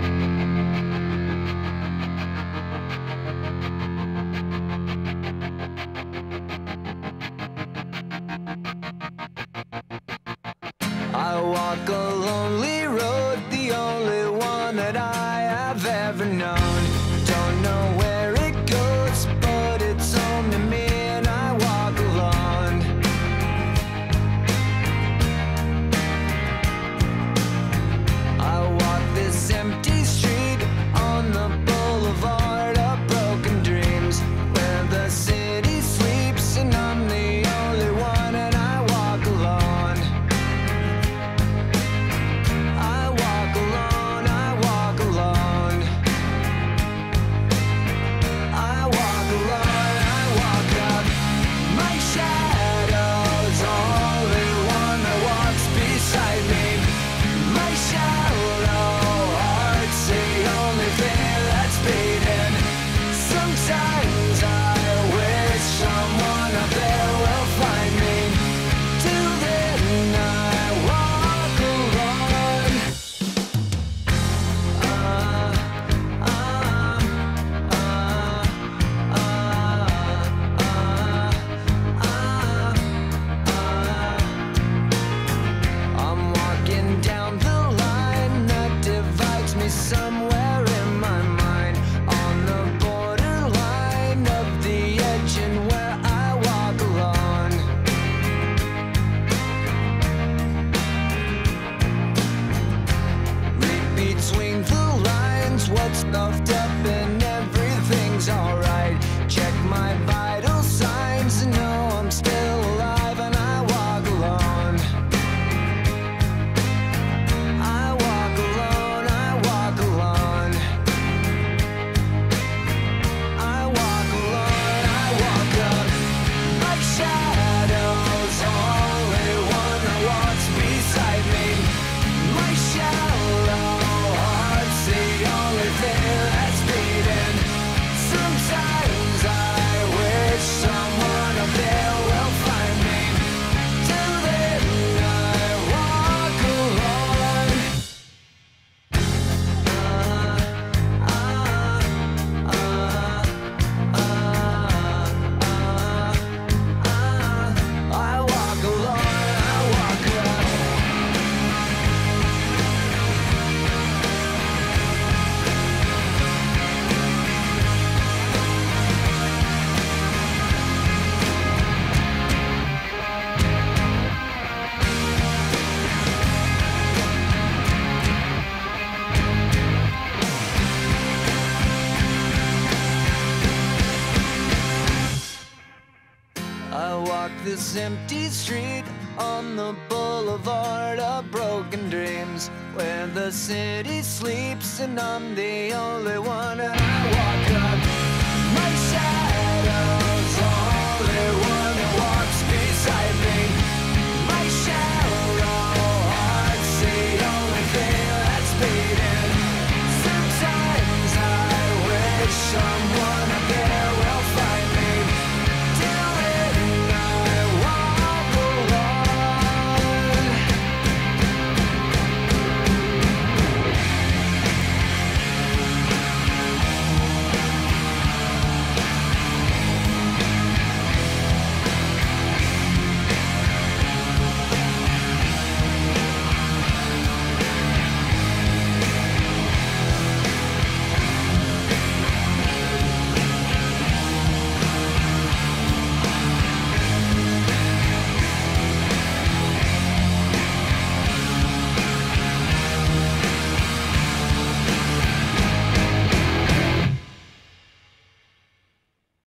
I walk a lonely road, the only one that I have ever known. Don't know where it goes, but it's home to me, and I walk alone. I walk this empty street on the boulevard of broken dreams, where the city sleeps and I'm the only one, and I walk alone. I walk alone, I walk alone. I walk alone, I walk up. My shadow's only one that walks beside me. My shallow heart's the only thing that's beating. Sometimes I wish someone up there will find me. Till then I walk alone. I'm walking down the line that divides me somewhere in my mind, on the borderline of the edge and where I walk alone. Read between the lines what's stuffed up and everything's alright. Check my vital signs and know I'm still alive, and I walk alone. I walk alone, I walk alone. I walk alone, I walk up. My shadow's only one that walks beside me. My shallow heart's the only thing that's beating. Sometimes I wish someone up there will find me. Till then I walk alone. I walk alone, I walk alone. I walk this empty street on the boulevard of broken dreams, where the city sleeps and I'm the only one, and I walk up.